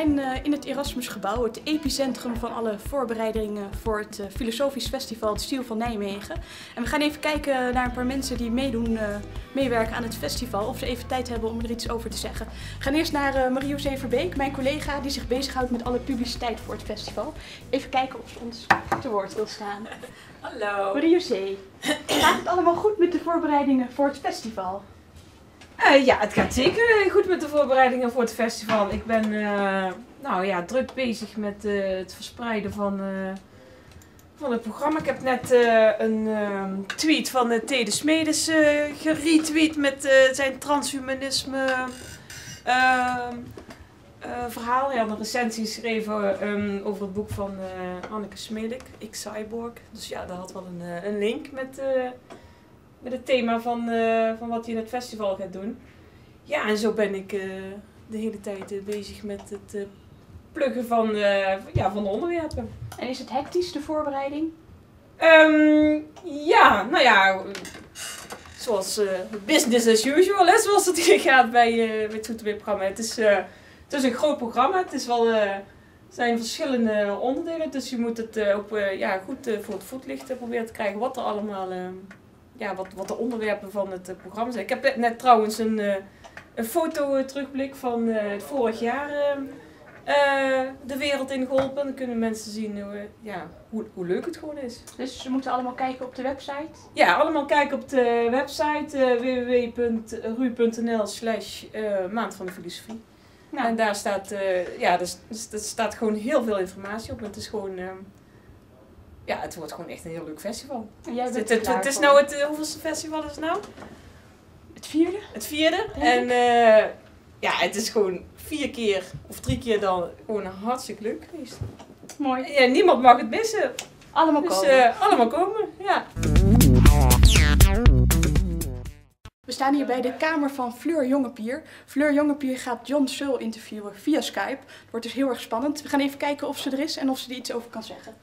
zijn in het Erasmusgebouw, het epicentrum van alle voorbereidingen voor het Filosofisch Festival De Ziel van Nijmegen. En we gaan even kijken naar een paar mensen die meewerken aan het festival, of ze even tijd hebben om er iets over te zeggen. We gaan eerst naar Marie-José Verbeek, mijn collega die zich bezighoudt met alle publiciteit voor het festival. Even kijken of ze ons te woord wil staan. Hallo. Marie-José, gaat het allemaal goed met de voorbereidingen voor het festival? Ja, het gaat zeker goed met de voorbereidingen voor het festival. Ik ben druk bezig met het verspreiden van het programma. Ik heb net een tweet van Tede Smedes geretweet met zijn transhumanisme verhaal. Hij had een recensie geschreven over het boek van Anneke Smelik, Ik Cyborg. Dus ja, daar had wel een link met het thema van wat je in het festival gaat doen. Ja, en zo ben ik de hele tijd bezig met het pluggen van de onderwerpen. En is het hectisch, de voorbereiding? Zoals business as usual, hè, zoals het gaat bij het Zoetermeer-programma. Het is een groot programma, er zijn verschillende onderdelen, dus je moet het ook goed voor het voetlicht proberen te krijgen wat er allemaal... wat de onderwerpen van het programma zijn. Ik heb net trouwens een foto-terugblik van het vorig jaar de wereld ingeholpen. Dan kunnen mensen zien hoe leuk het gewoon is. Dus ze moeten allemaal kijken op de website? Ja, allemaal kijken op de website www.ru.nl/maand van de filosofie. Nou. En daar staat, er staat gewoon heel veel informatie op. Het is gewoon... het wordt gewoon echt een heel leuk festival. En jij bent het is nou hoeveelste festival is het nou? Het vierde? Het vierde. En het is gewoon 4 keer of 3 keer dan gewoon hartstikke leuk geweest. Mooi. Ja, niemand mag het missen. Allemaal komen. Allemaal komen, ja. We staan hier bij de kamer van Fleur Jongepier. Fleur Jongepier gaat John Searle interviewen via Skype. Het wordt dus heel erg spannend. We gaan even kijken of ze er is en of ze er iets over kan zeggen.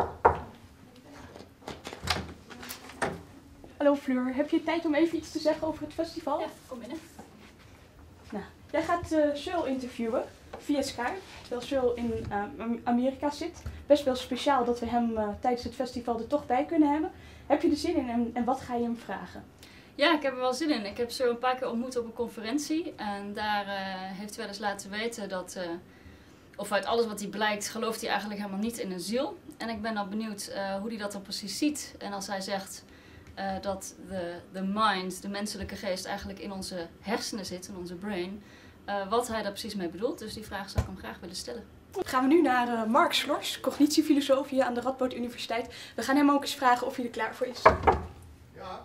Hallo Fleur, heb je tijd om even iets te zeggen over het festival? Ja, kom binnen. Nou, jij gaat Searle interviewen via Skype, terwijl Searle in Amerika zit. Best wel speciaal dat we hem tijdens het festival er toch bij kunnen hebben. Heb je er zin in en wat ga je hem vragen? Ja, ik heb er wel zin in. Ik heb Searle een paar keer ontmoet op een conferentie. En daar heeft hij wel eens laten weten dat... of uit alles wat hij blijkt, gelooft hij eigenlijk helemaal niet in een ziel. En ik ben dan benieuwd hoe hij dat dan precies ziet. En als hij zegt... dat de mind, de menselijke geest, eigenlijk in onze hersenen zit, in onze brain. Wat hij daar precies mee bedoelt. Dus die vraag zou ik hem graag willen stellen. Dan gaan we nu naar Mark Slors, cognitiefilosoof hier aan de Radboud Universiteit. We gaan hem ook eens vragen of hij er klaar voor is. Ja.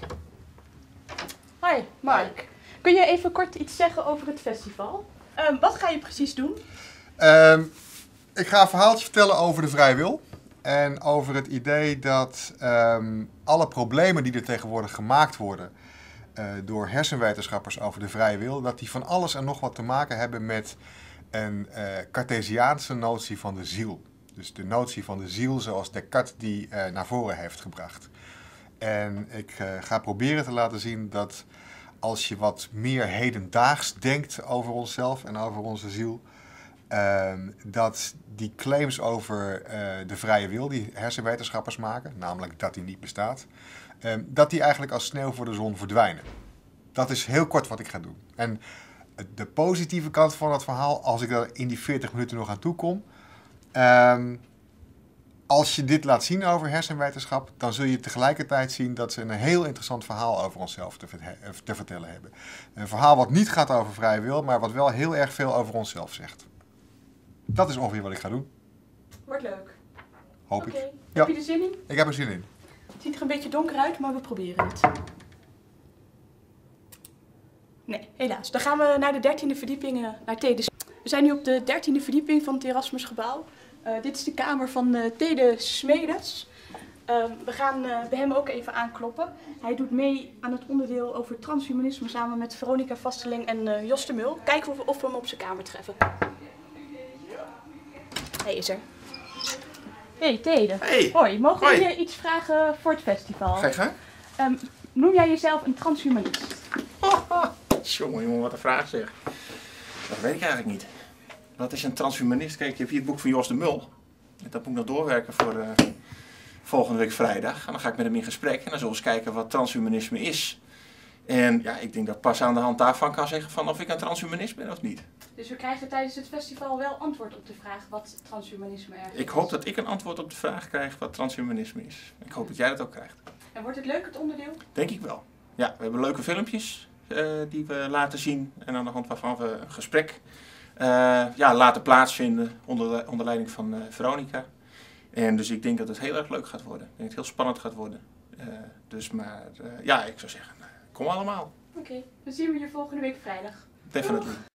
Hi, Mark. Hi. Kun je even kort iets zeggen over het festival? Wat ga je precies doen? Ik ga een verhaaltje vertellen over de vrije wil. En over het idee dat alle problemen die er tegenwoordig gemaakt worden door hersenwetenschappers over de vrije wil, dat die van alles en nog wat te maken hebben met een Cartesiaanse notie van de ziel. Dus de notie van de ziel zoals Descartes die naar voren heeft gebracht. En ik ga proberen te laten zien dat als je wat meer hedendaags denkt over onszelf en over onze ziel, dat die claims over de vrije wil die hersenwetenschappers maken, namelijk dat die niet bestaat, dat die eigenlijk als sneeuw voor de zon verdwijnen. Dat is heel kort wat ik ga doen. En de positieve kant van het verhaal, als ik er in die 40 minuten nog aan toe kom, als je dit laat zien over hersenwetenschap, dan zul je tegelijkertijd zien dat ze een heel interessant verhaal over onszelf te vertellen hebben. Een verhaal wat niet gaat over vrije wil, maar wat wel heel erg veel over onszelf zegt. Dat is ongeveer wat ik ga doen. Wordt leuk. Hoop ik. Heb je er zin in? Ik heb er zin in. Het ziet er een beetje donker uit, maar we proberen het. Nee, helaas. Dan gaan we naar de 13e verdieping, naar Tede. We zijn nu op de 13e verdieping van het Erasmusgebouw. Dit is de kamer van Tede Smedes. We gaan bij hem ook even aankloppen. Hij doet mee aan het onderdeel over transhumanisme samen met Veronica Vasteling en Jos de Mul. Kijken of we hem op zijn kamer treffen. Hij is er. Hey Tede. Hey. Hoi, mogen we je iets vragen voor het festival? Ga je gang? Noem jij jezelf een transhumanist? Jongen, wat een vraag zeg. Dat weet ik eigenlijk niet. Wat is een transhumanist? Kijk, je hebt hier het boek van Jos de Mul. Dat moet ik nog doorwerken voor volgende week vrijdag. En dan ga ik met hem in gesprek en dan zullen we eens kijken wat transhumanisme is. En ja, ik denk dat ik pas aan de hand daarvan kan zeggen van of ik een transhumanist ben of niet. Dus we krijgen tijdens het festival wel antwoord op de vraag wat transhumanisme eigenlijk is. Ik hoop dat ik een antwoord op de vraag krijg wat transhumanisme is. Ik hoop dat jij dat ook krijgt. En wordt het leuk, het onderdeel? Denk ik wel. Ja, we hebben leuke filmpjes die we laten zien en aan de hand waarvan we een gesprek laten plaatsvinden onder leiding van Veronica. En dus ik denk dat het heel erg leuk gaat worden. Ik denk dat het heel spannend gaat worden. Ik zou zeggen, kom allemaal. Oké, dan zien we je volgende week vrijdag. Definitely.